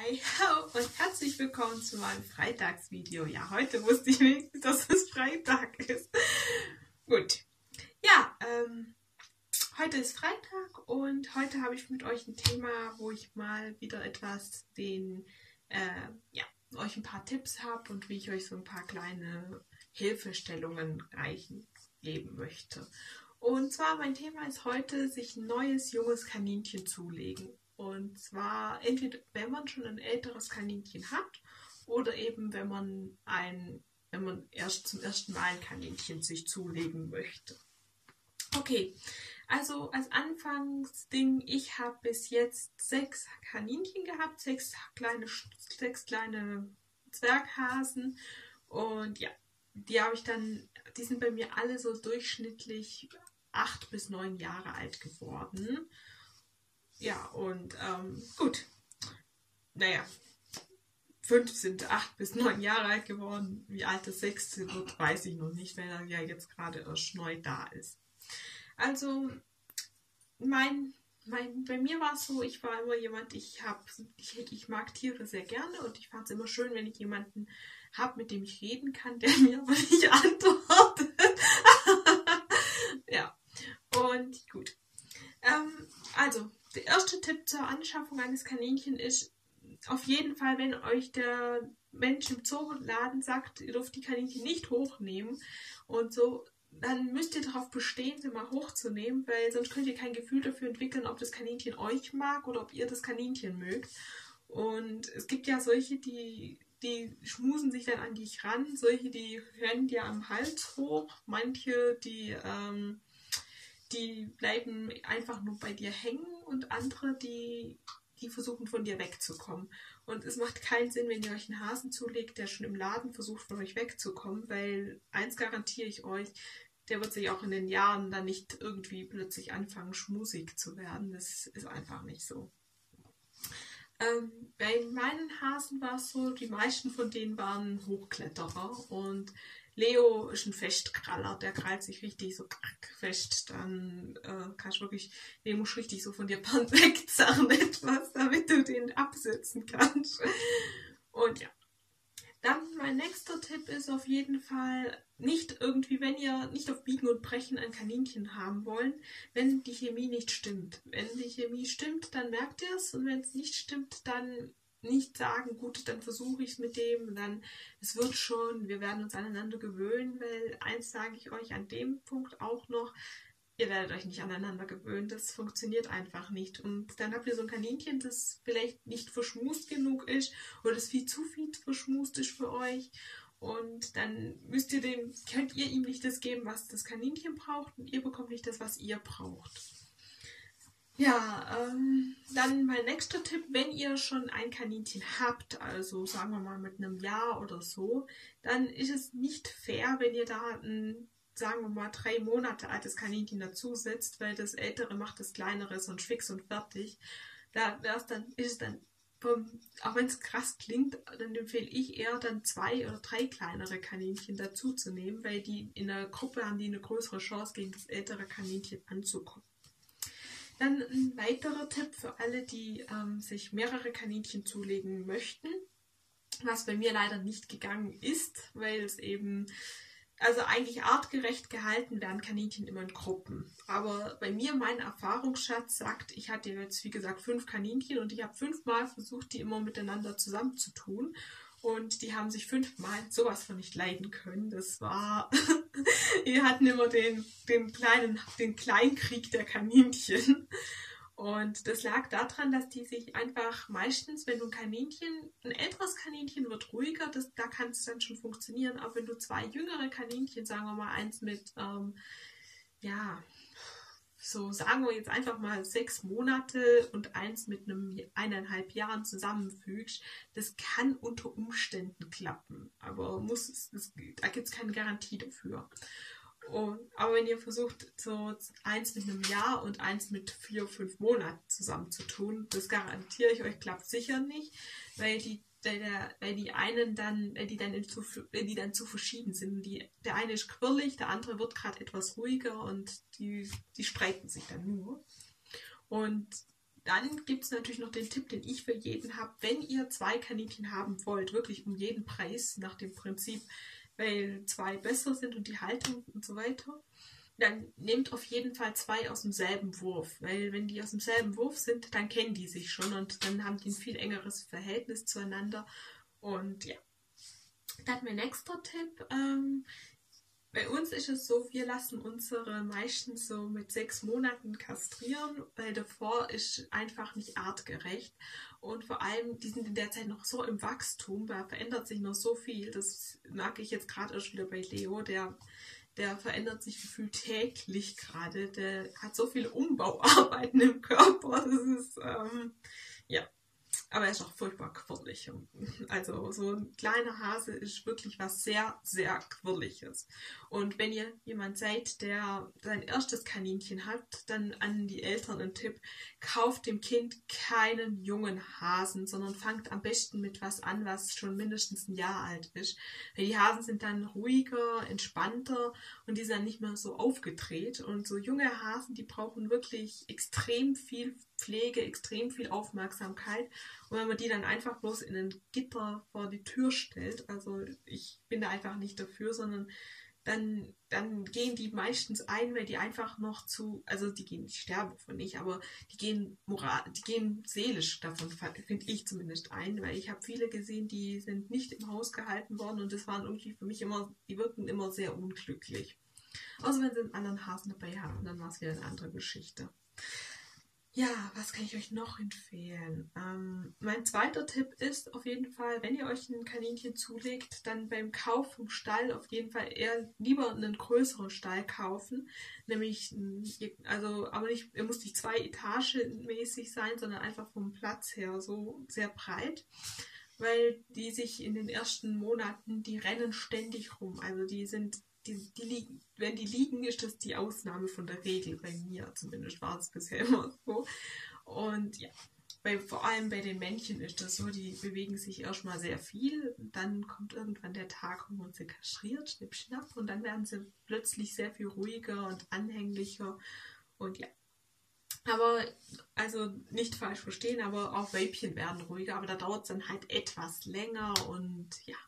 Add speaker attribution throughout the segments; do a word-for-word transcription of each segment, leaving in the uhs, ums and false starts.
Speaker 1: Hi und herzlich willkommen zu meinem Freitagsvideo. Ja, heute wusste ich wenigstens, dass es Freitag ist. Gut, ja, ähm, heute ist Freitag und heute habe ich mit euch ein Thema, wo ich mal wieder etwas den, äh, ja, euch ein paar Tipps habe und wie ich euch so ein paar kleine Hilfestellungen reichen geben möchte. Und zwar mein Thema ist heute, sich ein neues junges Kaninchen zulegen. Und zwar entweder, wenn man schon ein älteres Kaninchen hat oder eben, wenn man ein, wenn man erst zum ersten Mal ein Kaninchen sich zulegen möchte. Okay, also als Anfangsding, ich habe bis jetzt sechs Kaninchen gehabt, sechs kleine, sechs kleine Zwerghasen und ja, die habe ich dann, die sind bei mir alle so durchschnittlich acht bis neun Jahre alt geworden. Ja, und ähm, gut, naja, fünf sind acht bis neun Jahre alt geworden. Wie alt das sechste wird, weiß ich noch nicht, weil er ja jetzt gerade erst neu da ist. Also, mein, mein, bei mir war es so, ich war immer jemand, ich, hab, ich, ich mag Tiere sehr gerne und ich fand es immer schön, wenn ich jemanden habe, mit dem ich reden kann, der mir aber nicht antwortet. Ja, und gut. Ähm, also, der erste Tipp zur Anschaffung eines Kaninchen ist auf jeden Fall, wenn euch der Mensch im Zooladen sagt, ihr dürft die Kaninchen nicht hochnehmen und so, dann müsst ihr darauf bestehen, sie mal hochzunehmen, weil sonst könnt ihr kein Gefühl dafür entwickeln, ob das Kaninchen euch mag oder ob ihr das Kaninchen mögt. Und es gibt ja solche, die, die schmusen sich dann an dich ran, solche, die rennen dir am Hals hoch, manche, die... Ähm, die bleiben einfach nur bei dir hängen und andere, die, die versuchen von dir wegzukommen. Und es macht keinen Sinn, wenn ihr euch einen Hasen zulegt, der schon im Laden versucht, von euch wegzukommen, weil eins garantiere ich euch, der wird sich auch in den Jahren dann nicht irgendwie plötzlich anfangen, schmusig zu werden. Das ist einfach nicht so. Ähm, bei meinen Hasen war es so, die meisten von denen waren Hochkletterer und Leo ist ein Festkraller, der krallt sich richtig so fest, dann äh, kannst du wirklich, den musst du richtig so von dir wegzerren etwas, damit du den absetzen kannst. Und ja, dann mein nächster Tipp ist auf jeden Fall, nicht irgendwie, wenn ihr nicht auf Biegen und Brechen ein Kaninchen haben wollt, wenn die Chemie nicht stimmt. Wenn die Chemie stimmt, dann merkt ihr es und wenn es nicht stimmt, dann nicht sagen, gut, dann versuche ich es mit dem, dann, es wird schon, wir werden uns aneinander gewöhnen, weil eins sage ich euch an dem Punkt auch noch, ihr werdet euch nicht aneinander gewöhnen, das funktioniert einfach nicht. Und dann habt ihr so ein Kaninchen, das vielleicht nicht verschmust genug ist oder das viel zu viel verschmust ist für euch. Und dann müsst ihr dem, könnt ihr ihm nicht das geben, was das Kaninchen braucht und ihr bekommt nicht das, was ihr braucht. Ja, ähm, dann mein nächster Tipp, wenn ihr schon ein Kaninchen habt, also sagen wir mal mit einem Jahr oder so, dann ist es nicht fair, wenn ihr da ein, sagen wir mal, drei Monate altes Kaninchen dazu setzt, weil das Ältere macht das Kleinere sonst fix und fertig. Da wär's dann, ist es dann, auch wenn es krass klingt, dann empfehle ich eher dann zwei oder drei kleinere Kaninchen dazu zu nehmen, weil die in der Gruppe haben die eine größere Chance, gegen das ältere Kaninchen anzukommen. Dann ein weiterer Tipp für alle, die ähm, sich mehrere Kaninchen zulegen möchten, was bei mir leider nicht gegangen ist, weil es eben, also eigentlich artgerecht gehalten werden Kaninchen immer in Gruppen. Aber bei mir, mein Erfahrungsschatz sagt, ich hatte jetzt wie gesagt fünf Kaninchen und ich habe fünfmal versucht, die immer miteinander zusammenzutun. Und die haben sich fünfmal sowas von nicht leiden können. Das war, wir hatten immer den, den kleinen, den Kleinkrieg der Kaninchen. Und das lag daran, dass die sich einfach meistens, wenn du ein Kaninchen, ein älteres Kaninchen wird ruhiger, das, da kann es dann schon funktionieren. Aber wenn du zwei jüngere Kaninchen, sagen wir mal eins mit, ähm, ja, so sagen wir jetzt einfach mal sechs Monate und eins mit einem eineinhalb Jahren zusammenfügst, das kann unter Umständen klappen. Aber muss es, das, da gibt es keine Garantie dafür. Und, aber wenn ihr versucht, so eins mit einem Jahr und eins mit vier, fünf Monaten zusammenzutun, das garantiere ich euch, klappt sicher nicht, weil die, weil der, weil die einen dann, weil die dann, in zu, weil die dann zu verschieden sind. Die, der eine ist quirlig, der andere wird gerade etwas ruhiger und die, die streiten sich dann nur. Und dann gibt es natürlich noch den Tipp, den ich für jeden habe. Wenn ihr zwei Kaninchen haben wollt, wirklich um jeden Preis, nach dem Prinzip, weil zwei besser sind und die Haltung und so weiter, dann nehmt auf jeden Fall zwei aus demselben Wurf. Weil wenn die aus demselben Wurf sind, dann kennen die sich schon und dann haben die ein viel engeres Verhältnis zueinander. Und ja. Dann mein nächster Tipp. Ähm, bei uns ist es so, wir lassen unsere meistens so mit sechs Monaten kastrieren, weil davor ist einfach nicht artgerecht. Und vor allem, die sind in der Zeit noch so im Wachstum, da verändert sich noch so viel. Das merke ich jetzt gerade erst wieder bei Leo, der, der verändert sich gefühlt täglich gerade. Der hat so viele Umbauarbeiten im Körper, das ist, ähm, ja. Aber er ist auch furchtbar quirlig. Also so ein kleiner Hase ist wirklich was sehr, sehr Quirliges. Und wenn ihr jemand seid, der sein erstes Kaninchen hat, dann an die Eltern ein Tipp: Kauft dem Kind keinen jungen Hasen, sondern fangt am besten mit was an, was schon mindestens ein Jahr alt ist. Weil die Hasen sind dann ruhiger, entspannter und die sind dann nicht mehr so aufgedreht. Und so junge Hasen, die brauchen wirklich extrem viel Pflege, extrem viel Aufmerksamkeit. Und wenn man die dann einfach bloß in ein Gitter vor die Tür stellt, also ich bin da einfach nicht dafür, sondern dann, dann gehen die meistens ein, weil die einfach noch zu, also die gehen, die sterben davon nicht, aber die gehen moral, die gehen seelisch davon, finde ich zumindest ein, weil ich habe viele gesehen, die sind nicht im Haus gehalten worden und das waren irgendwie für mich immer, die wirken immer sehr unglücklich. Außer wenn sie einen anderen Hasen dabei haben, dann war es wieder eine andere Geschichte. Ja, was kann ich euch noch empfehlen? Ähm, mein zweiter Tipp ist auf jeden Fall, wenn ihr euch ein Kaninchen zulegt, dann beim Kauf vom Stall auf jeden Fall eher lieber einen größeren Stall kaufen. Nämlich, also, aber nicht, er muss nicht zwei Etagen mäßig sein, sondern einfach vom Platz her so sehr breit. Weil die sich in den ersten Monaten, die rennen ständig rum. Also die sind Die, die liegen, wenn die liegen, ist das die Ausnahme von der Regel. Bei mir zumindest war es bisher immer so. Und ja, bei, vor allem bei den Männchen ist das so, die bewegen sich erstmal sehr viel. Dann kommt irgendwann der Tag, wo man sie kastriert, schnipp, schnapp. Und dann werden sie plötzlich sehr viel ruhiger und anhänglicher. Und ja. Aber, also nicht falsch verstehen, aber auch Weibchen werden ruhiger. Aber da dauert es dann halt etwas länger und ja.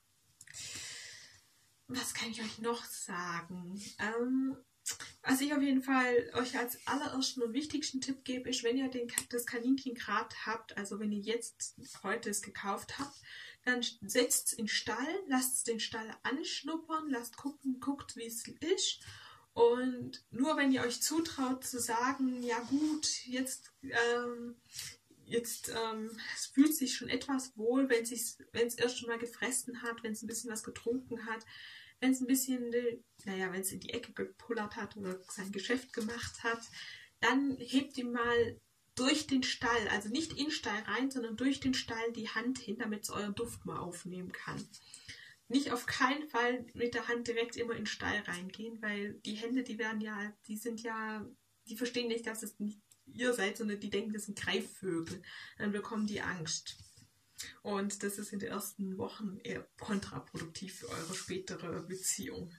Speaker 1: Was kann ich euch noch sagen? Ähm, was ich auf jeden Fall euch als allerersten und wichtigsten Tipp gebe, ist, wenn ihr den, das Kaninchen gerade habt, also wenn ihr jetzt heute es gekauft habt, dann setzt es in den Stall, lasst den Stall anschnuppern, lasst gucken, guckt, wie es ist. Und nur wenn ihr euch zutraut zu sagen, ja gut, jetzt, ähm, jetzt ähm, es fühlt sich schon etwas wohl, wenn es wenn es erst schon mal gefressen hat, wenn es ein bisschen was getrunken hat, wenn es ein bisschen, naja, wenn es in die Ecke gepullert hat oder sein Geschäft gemacht hat, dann hebt ihm mal durch den Stall, also nicht in den Stall rein, sondern durch den Stall die Hand hin, damit es euren Duft mal aufnehmen kann. Nicht auf keinen Fall mit der Hand direkt immer in den Stall reingehen, weil die Hände, die werden ja, die sind ja, die verstehen nicht, dass es nicht ihr seid, sondern die denken, das sind Greifvögel. Dann bekommen die Angst. Und das ist in den ersten Wochen eher kontraproduktiv für eure spätere Beziehung.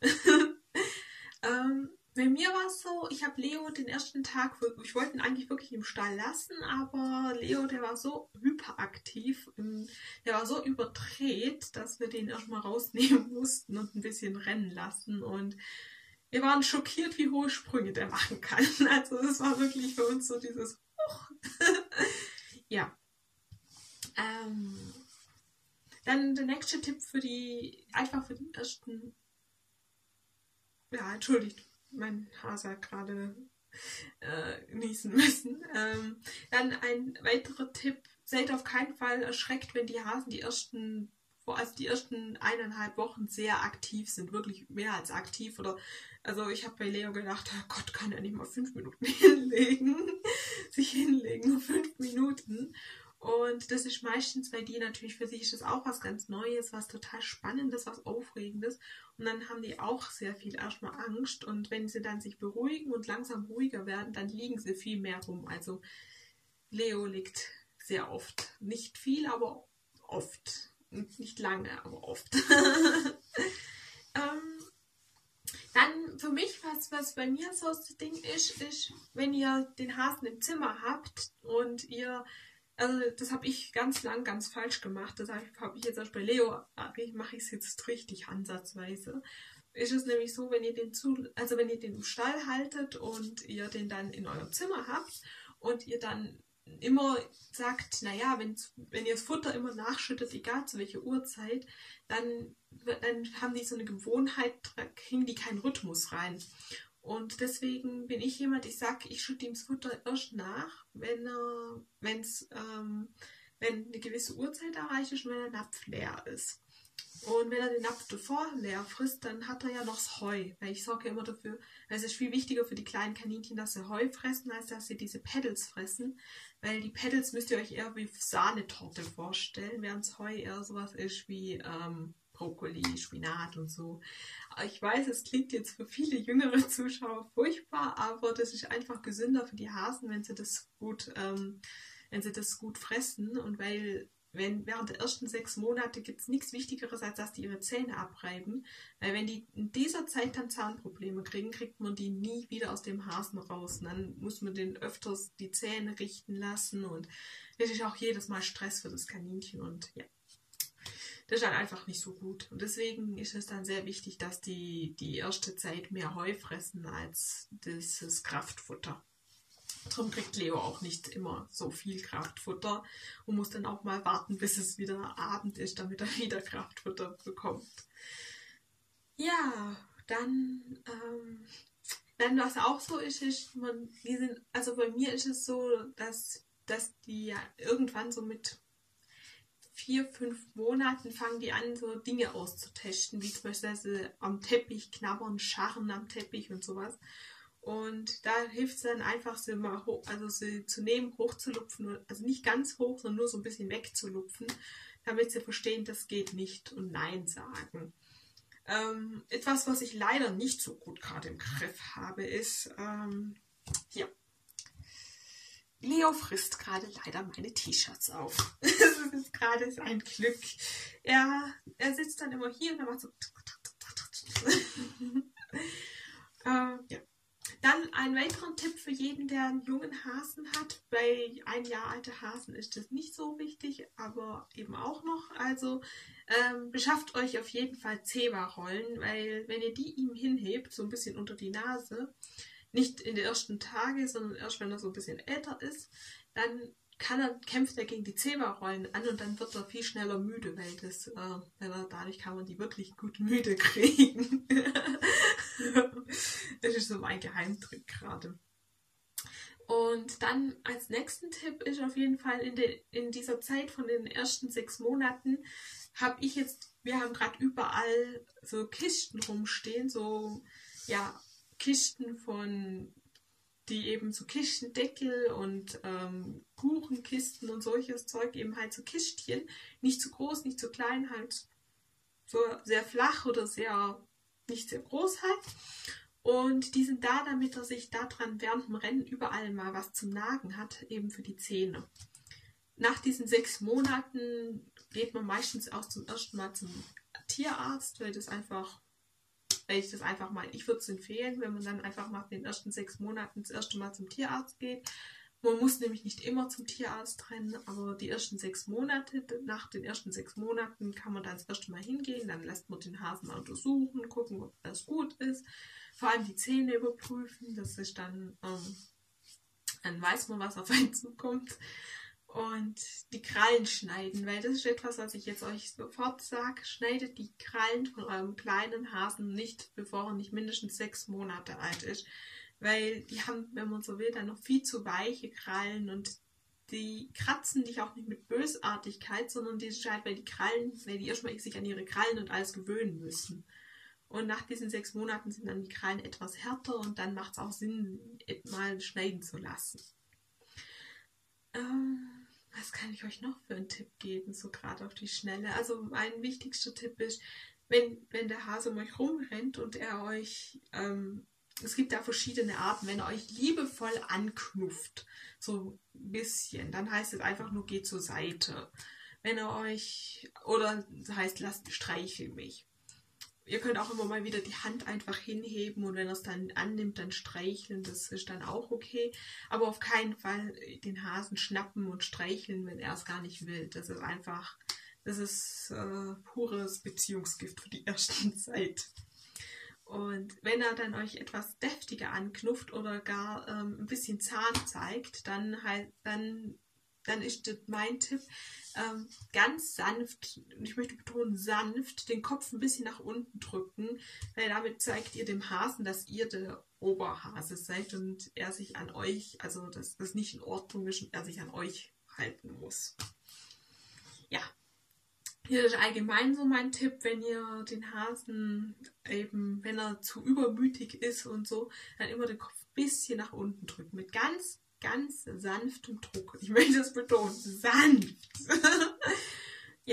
Speaker 1: ähm, bei mir war es so, ich habe Leo den ersten Tag, ich wollte ihn eigentlich wirklich im Stall lassen, aber Leo, der war so hyperaktiv, der war so überdreht, dass wir den erstmal rausnehmen mussten und ein bisschen rennen lassen. Und wir waren schockiert, wie hohe Sprünge der machen kann. Also das war wirklich für uns so dieses Huch. Ja. Ähm, dann der nächste Tipp für die, einfach für den ersten, ja, entschuldigt, mein Hase hat gerade äh, niesen müssen. Ähm, dann ein weiterer Tipp, seid auf keinen Fall erschreckt, wenn die Hasen die ersten, also die ersten eineinhalb Wochen sehr aktiv sind, wirklich mehr als aktiv. Oder, also ich habe bei Leo gedacht, oh Gott, kann er nicht mal fünf Minuten hinlegen, sich hinlegen, nur fünf Minuten. Und das ist meistens bei die natürlich, für sie ist das auch was ganz Neues, was total Spannendes, was Aufregendes. Und dann haben die auch sehr viel erstmal Angst. Und wenn sie dann sich beruhigen und langsam ruhiger werden, dann liegen sie viel mehr rum. Also Leo liegt sehr oft. Nicht viel, aber oft. Nicht lange, aber oft. ähm, Dann für mich, was, was bei mir so das Ding ist, ist, wenn ihr den Hasen im Zimmer habt und ihr, also das habe ich ganz lang ganz falsch gemacht, das habe ich, hab ich jetzt erst bei Leo, mache ich es jetzt richtig ansatzweise. Ist es nämlich so, wenn ihr den zu, also wenn ihr den im Stall haltet und ihr den dann in eurem Zimmer habt und ihr dann immer sagt, naja, wenn, wenn ihr das Futter immer nachschüttet, egal zu welcher Uhrzeit, dann, dann haben die so eine Gewohnheit, kriegen die keinen Rhythmus rein. Und deswegen bin ich jemand, ich sage, ich schütte ihm das Futter erst nach, wenn er, wenn's, ähm, wenn eine gewisse Uhrzeit erreicht ist und wenn der Napf leer ist. Und wenn er den Napf davor leer frisst, dann hat er ja noch das Heu. Weil ich sorge ja immer dafür, weil es ist viel wichtiger für die kleinen Kaninchen, dass sie Heu fressen, als dass sie diese Pedals fressen. Weil die Pedals müsst ihr euch eher wie Sahnetorte vorstellen, während das Heu eher sowas ist wie ähm, Brokkoli, Spinat und so. Ich weiß, es klingt jetzt für viele jüngere Zuschauer furchtbar, aber das ist einfach gesünder für die Hasen, wenn sie das gut, ähm, wenn sie das gut fressen. Und weil Wenn während der ersten sechs Monate gibt es nichts Wichtigeres, als dass die ihre Zähne abreiben. Weil wenn die in dieser Zeit dann Zahnprobleme kriegen, kriegt man die nie wieder aus dem Hasen raus. Und dann muss man den öfters die Zähne richten lassen. Und das ist auch jedes Mal Stress für das Kaninchen. Und ja, das ist dann einfach nicht so gut. Und deswegen ist es dann sehr wichtig, dass die die erste Zeit mehr Heu fressen als dieses Kraftfutter. Darum kriegt Leo auch nicht immer so viel Kraftfutter und muss dann auch mal warten, bis es wieder Abend ist, damit er wieder Kraftfutter bekommt. Ja, dann, ähm, dann was auch so ist, ist, man, die sind, also bei mir ist es so, dass, dass die ja irgendwann so mit vier, fünf Monaten fangen die an, so Dinge auszutesten, wie zum Beispiel am Teppich knabbern, scharren am Teppich und sowas. Und da hilft es dann einfach, sie mal hoch, also sie zu nehmen, hochzulupfen, also nicht ganz hoch, sondern nur so ein bisschen wegzulupfen, damit sie verstehen, das geht nicht und Nein sagen. Ähm, etwas, was ich leider nicht so gut gerade im Griff habe, ist, ähm, ja, Leo frisst gerade leider meine T-Shirts auf. Das ist gerade sein Glück. Er, er sitzt dann immer hier und er macht so äh, ja. Dann ein weiterer Tipp für jeden, der einen jungen Hasen hat. Bei ein Jahr alte Hasen ist das nicht so wichtig, aber eben auch noch. Also ähm, beschafft euch auf jeden Fall Zewa-Rollen, weil wenn ihr die ihm hinhebt, so ein bisschen unter die Nase, nicht in den ersten Tagen, sondern erst wenn er so ein bisschen älter ist, dann kann er, kämpft er gegen die Zewa-Rollen an und dann wird er viel schneller müde, weil, das, äh, weil er, dadurch kann man die wirklich gut müde kriegen. Das ist so mein Geheimtrick gerade. Und dann als nächsten Tipp ist auf jeden Fall in, de, in dieser Zeit von den ersten sechs Monaten habe ich jetzt, wir haben gerade überall so Kisten rumstehen, so ja Kisten von, die eben so Kistendeckel und ähm, Kuchenkisten und solches Zeug, eben halt so Kistchen, nicht zu groß, nicht zu klein, halt so sehr flach oder sehr nicht sehr groß halt. Und die sind da, damit er sich daran während dem Rennen überall mal was zum Nagen hat, eben für die Zähne. Nach diesen sechs Monaten geht man meistens auch zum ersten Mal zum Tierarzt, weil das einfach, weil ich das einfach mal, ich würde es empfehlen, wenn man dann einfach nach den ersten sechs Monaten das erste Mal zum Tierarzt geht. Man muss nämlich nicht immer zum Tierarzt rennen, aber die ersten sechs Monate, nach den ersten sechs Monaten kann man dann das erste Mal hingehen, dann lässt man den Hasen mal untersuchen, gucken, ob das gut ist, vor allem die Zähne überprüfen, das ist dann, ähm, dann weiß man, was auf einen zukommt. Und die Krallen schneiden, weil das ist etwas, was ich jetzt euch sofort sage, schneidet die Krallen von eurem kleinen Hasen nicht, bevor er nicht mindestens sechs Monate alt ist. Weil die haben, wenn man so will, dann noch viel zu weiche Krallen und die kratzen dich auch nicht mit Bösartigkeit, sondern die ist halt, weil die Krallen, weil die erstmal sich an ihre Krallen und alles gewöhnen müssen. Und nach diesen sechs Monaten sind dann die Krallen etwas härter und dann macht es auch Sinn, mal schneiden zu lassen. Ähm, was kann ich euch noch für einen Tipp geben, so gerade auf die Schnelle? Also mein wichtigster Tipp ist, wenn, wenn der Hase um euch rumrennt und er euch... Ähm, Es gibt da verschiedene Arten. Wenn er euch liebevoll anknufft, so ein bisschen, dann heißt es einfach nur, geht zur Seite. Wenn er euch, oder das heißt, lasst, streichel mich. ihr könnt auch immer mal wieder die Hand einfach hinheben und wenn er es dann annimmt, dann streicheln, das ist dann auch okay. Aber auf keinen Fall den Hasen schnappen und streicheln, wenn er es gar nicht will. Das ist einfach, das ist äh, pures Beziehungsgift für die erste Zeit. Und wenn er dann euch etwas deftiger anknufft oder gar ähm, ein bisschen Zahn zeigt, dann halt, dann, dann ist das mein Tipp, ähm, ganz sanft, und ich möchte betonen sanft, den Kopf ein bisschen nach unten drücken, weil damit zeigt ihr dem Hasen, dass ihr der Oberhase seid und er sich an euch, also dass das nicht in Ordnung ist und er sich an euch halten muss. Ja. Hier ist allgemein so mein Tipp, wenn ihr den Hasen eben, wenn er zu übermütig ist und so, dann immer den Kopf ein bisschen nach unten drücken. Mit ganz, ganz sanftem Druck. Ich möchte das betonen. Sanft. Ja.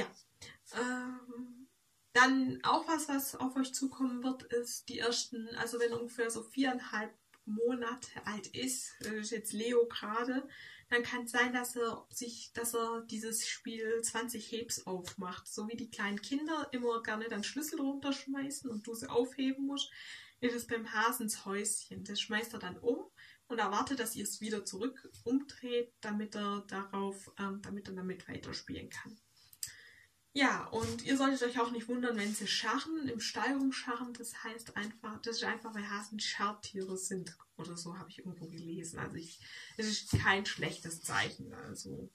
Speaker 1: Ähm, dann auch was, was auf euch zukommen wird, ist die ersten, also wenn er ungefähr so viereinhalb Monate alt ist, das ist jetzt Leo gerade, dann kann es sein, dass er sich, dass er dieses Spiel zwanzig Hebs aufmacht. So wie die kleinen Kinder immer gerne dann Schlüssel runterschmeißen und du sie aufheben musst, ist es beim Hasenshäuschen. Das schmeißt er dann um und erwartet, dass ihr es wieder zurück umdreht, damit er darauf, ähm, damit er damit weiterspielen kann. Ja, und ihr solltet euch auch nicht wundern, wenn sie scharren, im Stall rumscharren, das heißt einfach, das ist einfach, weil Hasen Scharrtiere sind oder so, habe ich irgendwo gelesen. Also ich, es ist kein schlechtes Zeichen. Also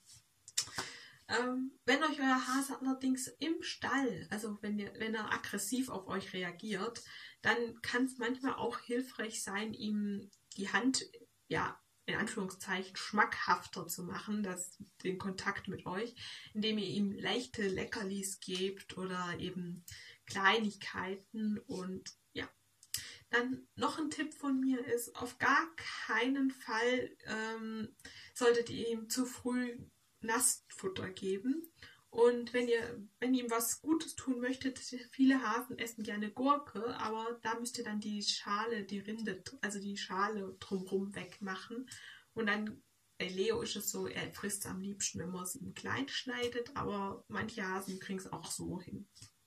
Speaker 1: ähm, wenn euch euer Hase allerdings im Stall, also wenn, ihr, wenn er aggressiv auf euch reagiert, dann kann es manchmal auch hilfreich sein, ihm die Hand, ja, in Anführungszeichen schmackhafter zu machen, das, den Kontakt mit euch, indem ihr ihm leichte Leckerlis gebt oder eben Kleinigkeiten. Und ja, dann noch ein Tipp von mir ist, auf gar keinen Fall ähm, solltet ihr ihm zu früh Nassfutter geben. Und wenn ihr, wenn ihr ihm was Gutes tun möchtet, viele Hasen essen gerne Gurke, aber da müsst ihr dann die Schale, die Rinde, also die Schale drumherum wegmachen. Und dann, bei Leo ist es so, er frisst am liebsten, wenn man es ihm klein schneidet, aber manche Hasen kriegen es auch so hin.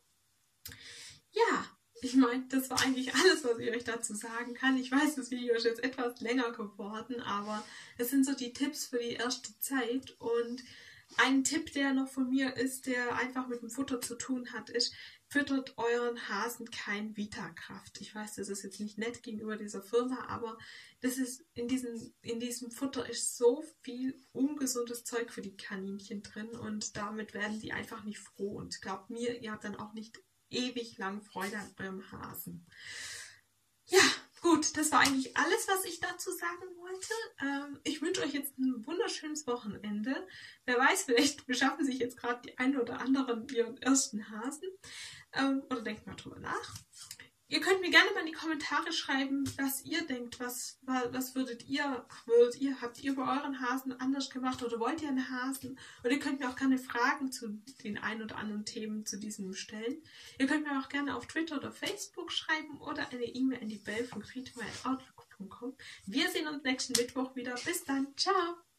Speaker 1: Ja, ich meine, das war eigentlich alles, was ich euch dazu sagen kann. Ich weiß, das Video ist jetzt etwas länger geworden, aber es sind so die Tipps für die erste Zeit. Und ein Tipp, der noch von mir ist, der einfach mit dem Futter zu tun hat, ist, füttert euren Hasen kein Vitakraft. Ich weiß, das ist jetzt nicht nett gegenüber dieser Firma, aber das ist in diesem, in diesem Futter ist so viel ungesundes Zeug für die Kaninchen drin und damit werden die einfach nicht froh. Und glaubt mir, ihr habt dann auch nicht ewig lang Freude an eurem Hasen. Ja, gut, das war eigentlich alles, was ich dazu sagen wollte. Ähm, ich wünsche euch jetzt ein wunderschönes Wochenende. Wer weiß, vielleicht beschaffen sich jetzt gerade die einen oder anderen ihren ersten Hasen. Ähm, oder denkt mal drüber nach. Ihr könnt mir gerne mal in die Kommentare schreiben, was ihr denkt. Was, was würdet ihr, würdet ihr, habt ihr bei euren Hasen anders gemacht oder wollt ihr einen Hasen? Und ihr könnt mir auch gerne Fragen zu den ein oder anderen Themen zu diesem stellen. Ihr könnt mir auch gerne auf Twitter oder Facebook schreiben oder eine E-Mail an die bell punkt friedmeier at outlook punkt com. Wir sehen uns nächsten Mittwoch wieder. Bis dann. Ciao.